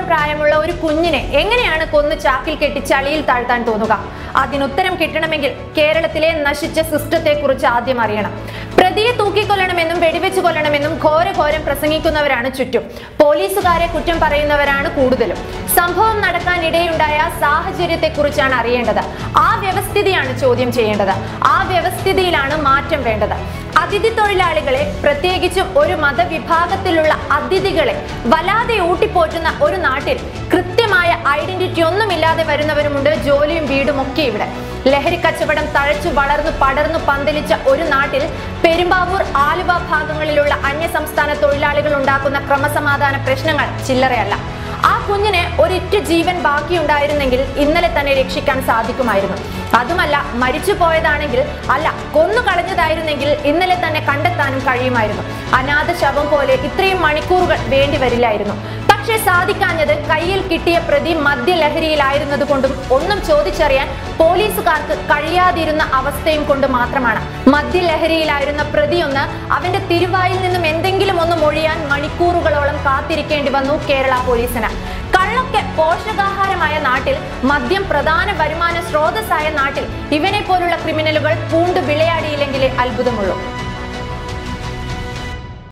മാസം പ്രായമുള്ള ഒരു കുഞ്ഞിനെ എങ്ങനെയാണ് കൊന്നു ചാക്കിൽ കെട്ടി ചളിയിൽ താഴ്ത്താൻ തോന്നുക? അതിനുത്തരം കിട്ടണമെങ്കിൽ കേരളത്തിലെ നശിച്ച സിസ്റ്റത്തെ കുറിച്ച് ആദ്യം അറിയണം. പ്രതിയെ തൂക്കിക്കൊല്ലണമെന്നും വെടിവെച്ച് കൊല്ലണമെന്നും ഘോരഘോരം പ്രസംഗിക്കുന്നവരാണ് ചുറ്റും. പോലീസുകാരെ കുറ്റം പറയുന്നവരാണ് കൂടുതലും. സംഭവം നടക്കാനിടയുണ്ടായ സാഹചര്യത്തെ കുറിച്ചാണ് അറിയേണ്ടത്. ആ വ്യവസ്ഥിതിയാണ് ചോദ്യം ചെയ്യേണ്ടത്. ആ വ്യവസ്ഥിതിയിലാണ് മാറ്റം വേണ്ടത്. അതിഥി തൊഴിലാളികളെ, പ്രത്യേകിച്ചും ഒരു മതവിഭാഗത്തിലുള്ള അതിഥികളെ വല്ലാതെ ഊട്ടിപ്പോറ്റുന്ന ഒരു നാട്ടിൽ കൃത്യമായ ഐഡന്റിറ്റി ഒന്നുമില്ലാതെ വരുന്നവരുമുണ്ട്. ജോലിയും വീടും ഒക്കെ ഇവിടെ. ലഹരി കച്ചവടം തഴച്ചു വളർന്നു പടർന്നു പന്തലിച്ച ഒരു നാട്ടിൽ പെരുമ്പാവൂർ, ആലുവ ഭാഗങ്ങളിലുള്ള അന്യസംസ്ഥാന തൊഴിലാളികൾ ഉണ്ടാക്കുന്ന ക്രമസമാധാന പ്രശ്നങ്ങൾ ചില്ലറയല്ല. ആ കുഞ്ഞിന് ഒരിറ്റു ജീവൻ ബാക്കിയുണ്ടായിരുന്നെങ്കിൽ ഇന്നലെ തന്നെ രക്ഷിക്കാൻ സാധിക്കുമായിരുന്നു. അതുമല്ല, മരിച്ചു പോയതാണെങ്കിൽ, അല്ല കൊന്നു കളഞ്ഞതായിരുന്നെങ്കിൽ ഇന്നലെ തന്നെ കണ്ടെത്താനും കഴിയുമായിരുന്നു. അനാഥ ശവം പോലെ ഇത്രയും മണിക്കൂറുകൾ വേണ്ടി വരില്ലായിരുന്നു. പക്ഷെ സാധിക്കാഞ്ഞത് കയ്യിൽ കിട്ടിയ പ്രതി മദ്യലഹരിയിലായിരുന്നത് കൊണ്ടും ഒന്നും ചോദിച്ചറിയാൻ പോലീസുകാർക്ക് കഴിയാതിരുന്ന അവസ്ഥയും കൊണ്ട് മാത്രമാണ്. മദ്യലഹരിയിലായിരുന്ന പ്രതിയൊന്ന് അവന്റെ തിരുവായിൽ നിന്നും എന്തെങ്കിലും ഒന്ന് മൊഴിയാൻ മണിക്കൂറുകളോളം കാത്തിരിക്കേണ്ടി വന്നു കേരള പോലീസിന്. കള്ളൊക്കെ പോഷകാഹാരമായ നാട്ടിൽ, മദ്യം പ്രധാന വരുമാന സ്രോതസ്സായ നാട്ടിൽ ഇവനെ പോലുള്ള ക്രിമിനലുകൾ പൂണ്ടു വിളയാടിയില്ലെങ്കിലേ അത്ഭുതമുള്ളൂ.